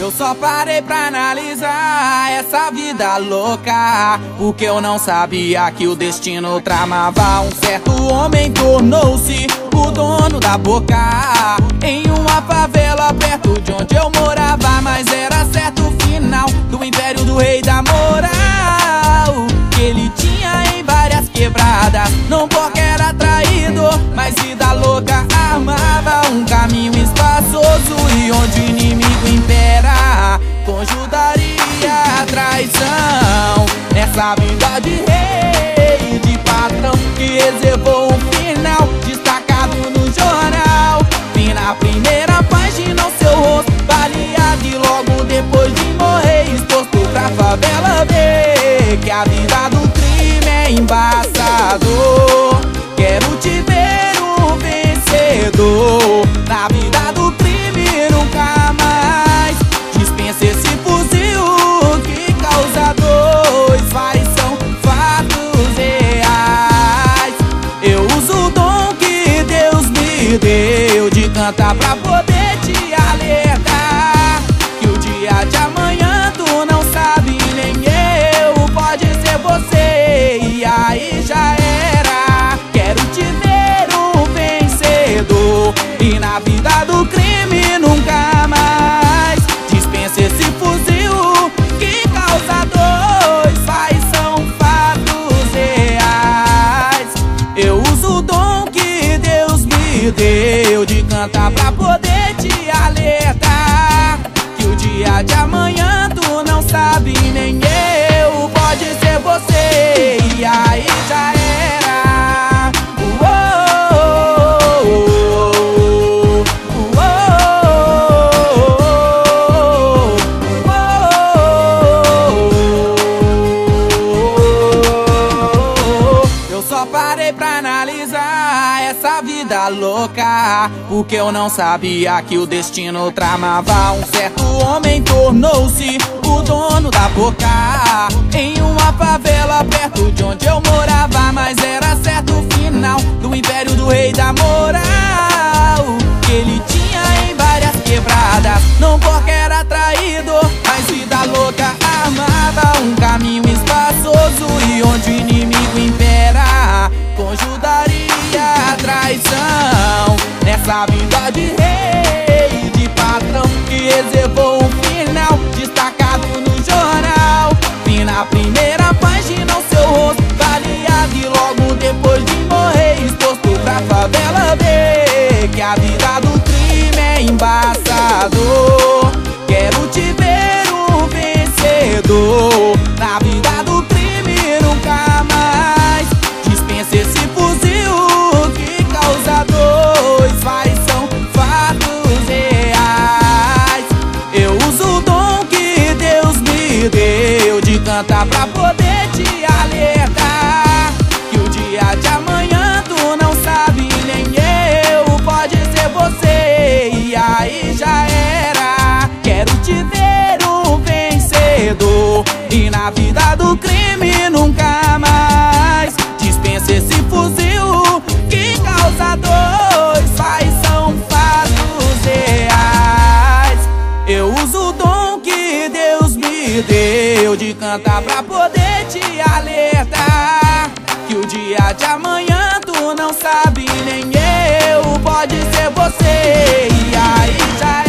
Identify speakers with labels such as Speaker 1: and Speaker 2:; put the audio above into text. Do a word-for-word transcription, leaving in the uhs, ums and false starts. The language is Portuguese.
Speaker 1: Eu só parei pra analisar essa vida louca, porque eu não sabia que o destino tramava. Um certo homem tornou-se o dono da boca em uma favela perto de onde eu morava. Mas era certo o final do império do rei da moral, que ele tinha em várias quebradas. Não porque era traidor, mas vida louca armava um caminho espaçoso, e onde o inimigo impera, conjugaria a traição. Nessa vida de rei, de patrão, que reservou um final destacado no jornal. Vi na primeira página o seu rosto baleado, e logo depois de morrer exposto pra favela ver que a vida do crime é embaçador. Quero te ver um vencedor na vida do crime, nunca mais. Dispensa esse fuzil que causa dor, faz são fatos reais. Eu uso o dom que Deus me deu de cantar pra poder te alertar, que o dia de amanhã tu não sabe, nem eu. Pode ser você e aí já era. Quero te ver um vencedor e na vida do crime nunca mais. Dispensa esse fuzil que causa dor, faz são fatos reais. Eu uso o dom que Deus me deu de cantar pra poder te alertar, que o dia de amanhã tu não sabe, nem eu. Pode ser você e aí já era. Uou, uou, uou. Eu só parei pra analisar essa vida louca, porque eu não sabia que o destino tramava. Um certo homem tornou-se o dono da boca em uma favela perto de onde eu morava. Mas era certo o final do império do rei da moral, que ele tinha em várias quebradas. Não porque era traidor, mas vida louca armava um caminho espaçoso, e onde o inimigo impera, conjugaria a traição. Nessa vida de rei, de patrão, que reservou um final destacado no jornal. Vi na primeira página o seu rosto baleado, e logo depois de morrer exposto pra favela ver que a vida do crime é embaçador. Quero te ver um vencedor na vida do crime, nunca mais. Dispensa esse fuzil que causa dor, faz são fatos reais. Eu uso o dom que Deus me deu de cantar pra poder te alertar, que o dia de amanhã tu não sabe, nem eu. Pode ser você e aí já era. Quero te ver um vencedor e na vida do crime nunca mais. Dispensa esse fuzil que causa dor, faz são fatos reais. Eu uso o dom que Deus me deu de cantar pra poder te alertar, que o dia de amanhã tu não sabe, nem eu. Pode ser você e aí já é.